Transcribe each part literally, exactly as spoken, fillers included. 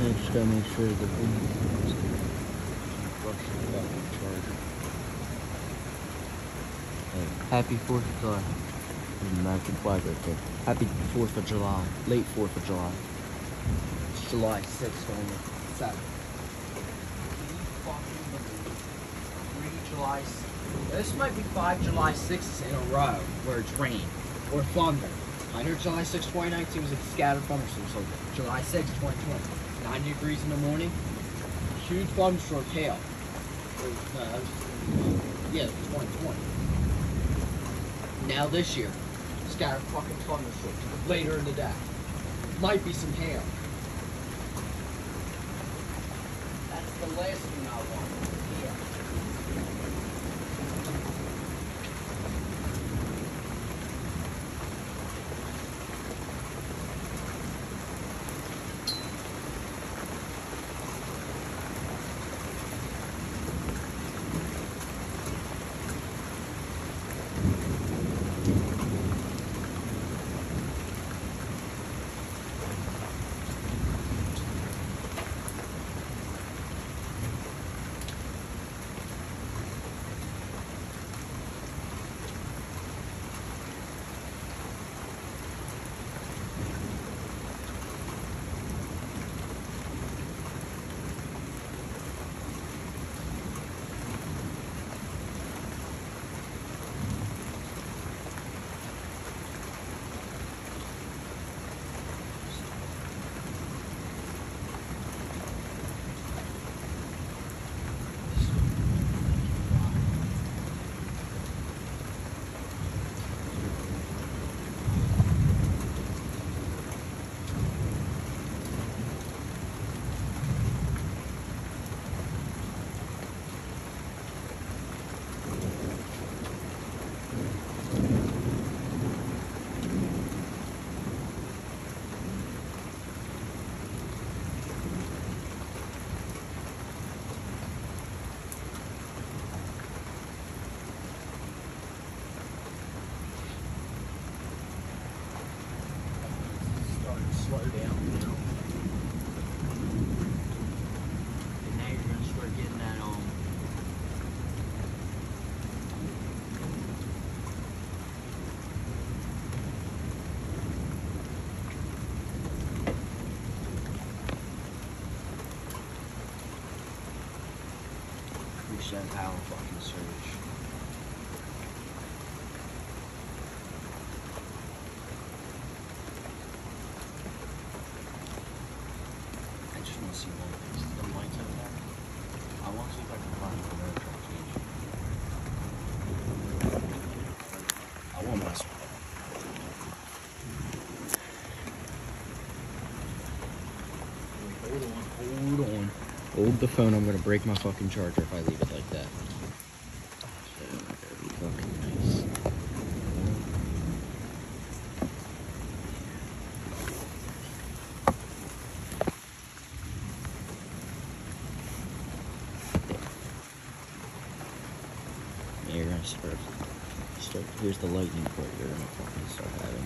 I just gotta make sure the charger. Hey, happy fourth of July. American flag right there. Happy fourth of July. Late fourth of July. It's July sixth only. Saturday. Three July sixth. This might be five July sixths in a row where it's rain or thunder. I heard July sixth, twenty nineteen was a scattered thunderstorm. So July sixth, twenty twenty. ninety degrees in the morning. Huge thunderstorm, hail. Or, no, that was, yeah, twenty twenty. Now this year, scattered fucking thunderstorms. Later in the day. Might be some hail. That's the last thing I want. Yeah. Slow down, you know. And now you're gonna start getting that on. Wish that power fucking surge. See one thing, the lights over there. I want to see if I can find the air truck change. I won't mess with it. Hold on, hold on. Hold the phone, I'm gonna break my fucking charger if I leave it like that. Fucking nice. You're gonna start, start, here's the lightning port you're gonna fucking start having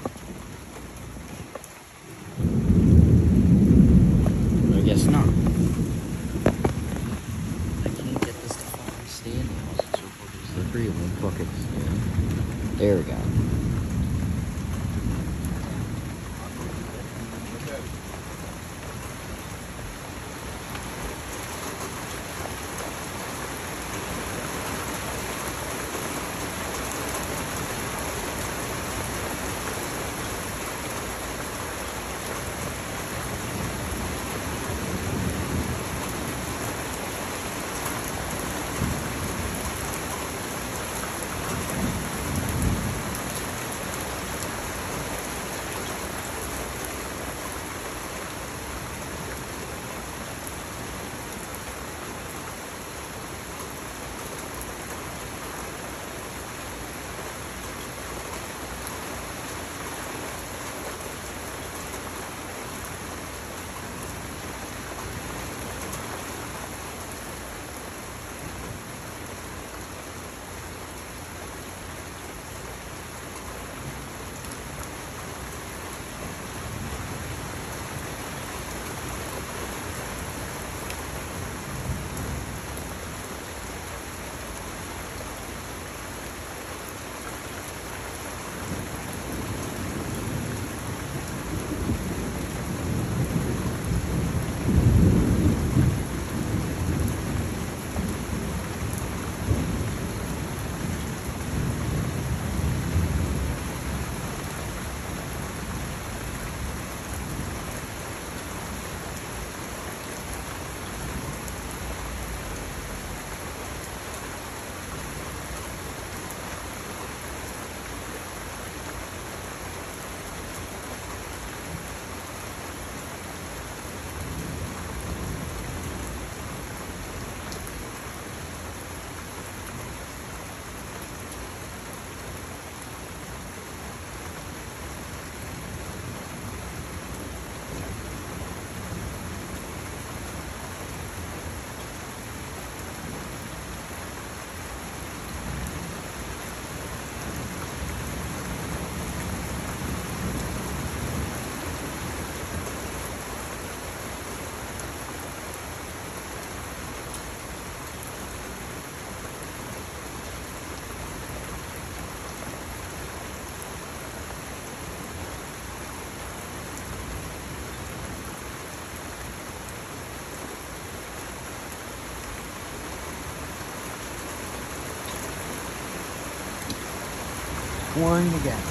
now. I guess not. I can't get this to fucking stand now. It's so fucking slippery. It won't fucking stand. There we go. pouring again.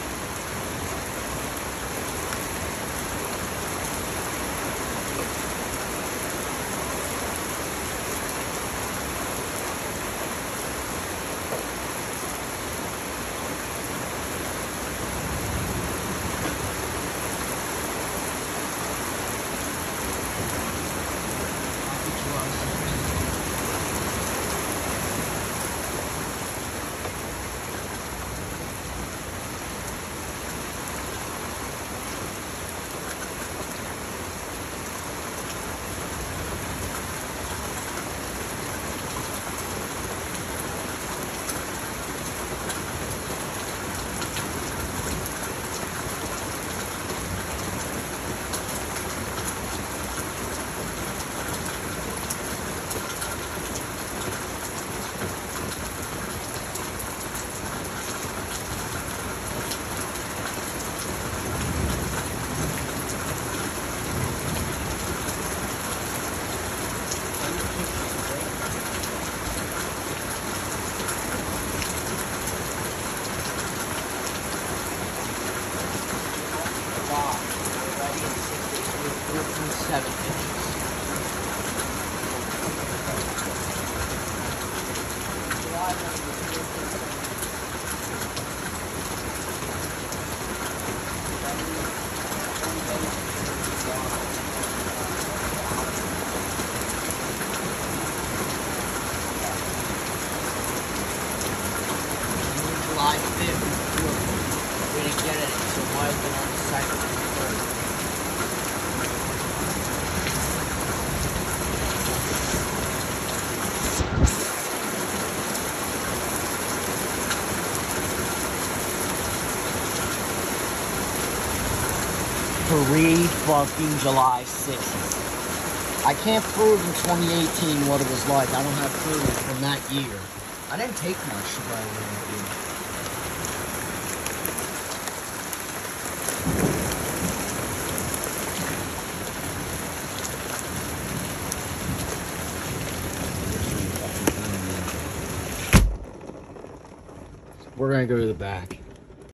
Seven inches. July fifth, we didn't get it, so it might have been on the second or third. Three fucking July sixes. I can't prove in twenty eighteen what it was like. I don't have proof from that year. I didn't take much to buy that year. We're gonna go to the back.